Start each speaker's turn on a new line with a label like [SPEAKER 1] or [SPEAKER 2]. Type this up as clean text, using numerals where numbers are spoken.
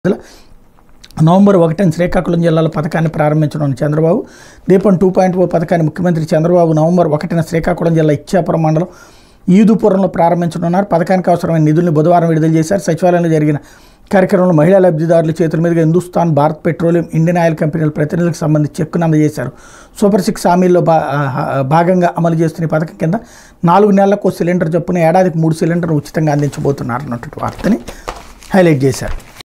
[SPEAKER 1] November 1న Srikakulam జిల్లాలో పథకాన్ని ప్రారంభించనున్న చంద్రబాబు దీపం 2.0 పథకాన్ని ముఖ్యమంత్రి చంద్రబాబు నవంబర్ 1న శ్రీకాకుళం జిల్లా ఇచ్చాపురం మండలం ఈదుపురంలో ప్రారంభించనున్నారు. పథకానికి అవసరమైన నిధులను బుధవారం విడుదల చేశారు. సచివాలయంలో జరిగిన కార్యక్రమంలో మహిళా లబ్ధిదారుల చేతుల మీదుగా Hindustan, Bharat petroleum, Indian oil కంపెనీల ప్రతినిధులకు సంబంధించి చెక్కును అందజేశారు. సూపర్ 6 హామీల్లో భాగంగా అమలు చేస్తున్న ఈ పథకం కింద 4 నెలలకు సిలిండర్ చొప్పున ఏడాదికి 3 సిలిండర్లు ఉచితంగా అందించబోతున్నారు అన్నటువంటి వార్తని హైలైట్ చేశారు.